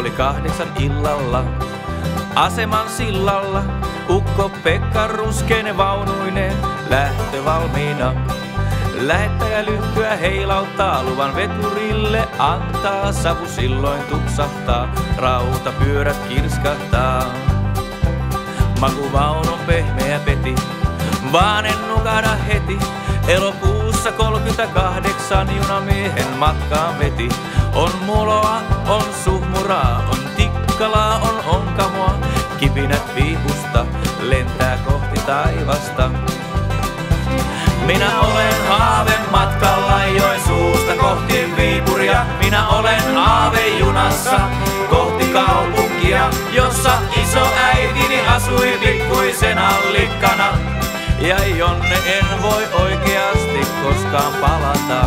8:30 illalla. Aseman sillalla ukko Pekka ruskeine vaunuineen lähtövalmiina. Lähettäjä lyhtyä heilauttaa, luvan veturille antaa. Savu silloin tupsahtaa, rautapyörät kirskahtaa. Makuvaunun pehmeä peti, vaan en nukahda heti. Elokuussa 38 junamiehen matkaan veti. On muloa, on suhmuraa, on tikkalaa, on onkamoa. Kipinät Viipusta lentää kohti taivasta. Minä olen haave matkalla Joensuusta kohti Viipuria. Minä olen aavejunassa kohti kaupunkia, jossa isoäitini asui pikkuisena likkana. Ja jonne en voi oikeasti koskaan palata.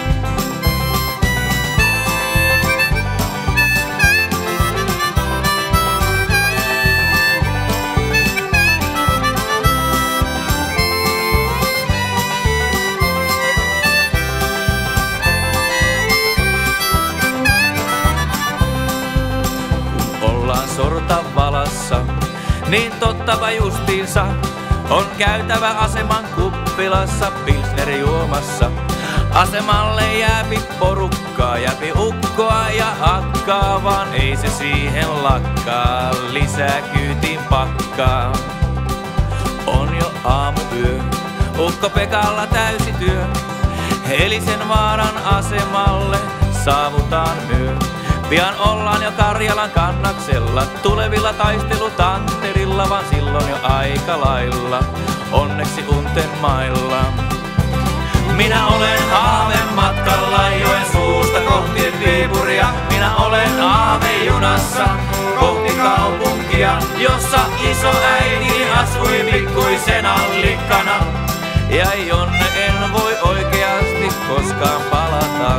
Sortavalassa, niin tottapa justiinsa on käytävä aseman kuppilassa pilsneri juomassa. Asemalle jääpi porukkaa, jääpi ukkoa ja akkaa, vaan ei se siihen lakkaa, lisää kyytiin pakkaa. On jo aamuyö, ukko Pekalla täysi työ, Elisenvaaran asemalle saavutaan myö. Pian ollaan jo Karjalan kannaksella, tulevilla taistelutanterilla, vaan silloin jo aika lailla, onneksi unten mailla. Minä olen haave matkalla Joensuusta kohti Viipuria. Minä olen aavejunassa kohti kaupunkia, jossa isoäitini asui pikkuisena likkana. Ja jonne en voi oikeasti koskaan palata.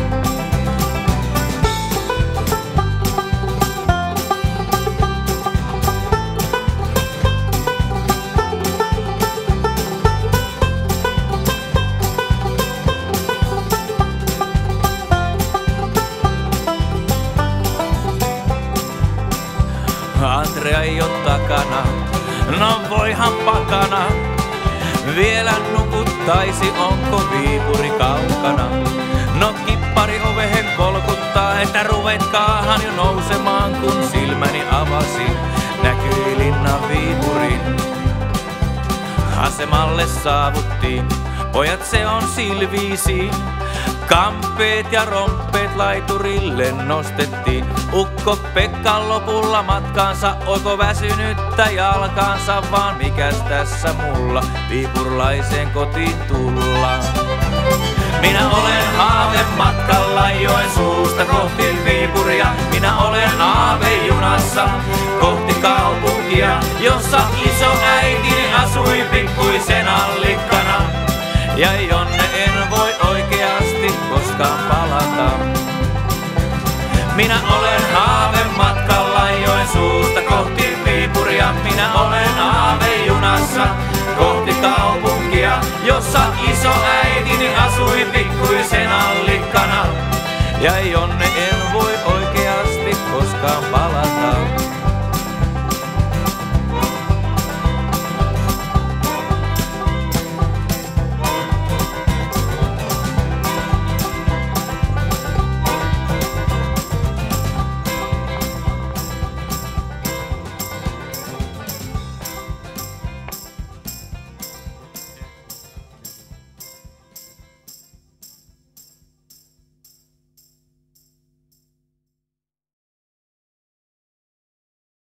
Andrea ei oo takana, no voihan pakana. Vielä nukuttaisi, onko Viipuri kaukana? No kippari ovehen kolkuttaa, että ruvetkaahan jo nousemaan. Kun silmäni avasin, näkyi linnan Viipurin. Asemalle saavuttiin, pojat se on silviisiin. Kampeet ja romppeet laiturille nostettiin. Ukko Pekka lopulla matkaansa, oiko väsynyttä jalkaansa, vaan mikäs tässä mulla viipurlaiseen kotiin tullaan. Minä olen haave matkalla Joensuusta kohti Viipuria. Minä olen aavejunassa kohti kaupunkia, jossa isoäitini asui pikkuisena likkana. Ja jonne en voi oikeasti koskaan palata. Minä olen haave matkalla Joensuusta kohti Viipuria. Minä olen aavejunassa kohti kaupunkia, jossa isoäitini asui pikkuisena likkana. Ja jonne en voi oikeasti koskaan palata.